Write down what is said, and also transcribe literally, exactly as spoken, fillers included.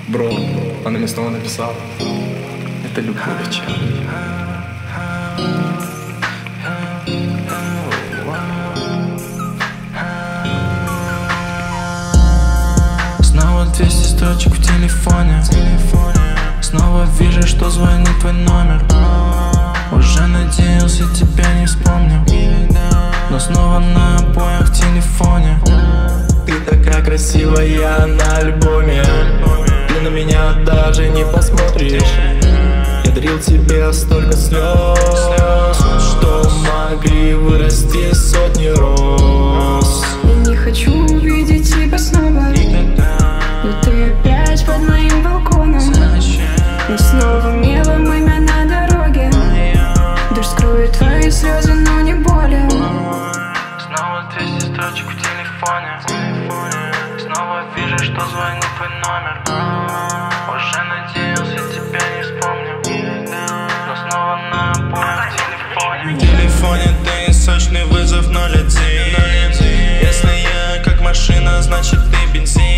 Бро, она мне снова написала: это Любовича. Снова двести строчек в телефоне. Снова вижу, что звонит твой номер. Уже надеялся, тебя не вспомнил, но снова на обоях в телефоне. Ты такая красивая на альбоме, ты на меня даже не посмотришь. Я дарил тебе столько слез, что могли вырасти сотни роз. Я не хочу увидеть тебя снова, но ты опять под моим балконом. И снова мелом имя на дороге. Дождь скроет твои слезы, но не более. Снова двести строчек в телефоне. Снова вижу, что звонит твой номер. Уже надеялся, тебя не вспомнил, но снова на обоях в телефоне. В телефоне ты сочный вызов ноль один. Если я как машина, значит ты бензин.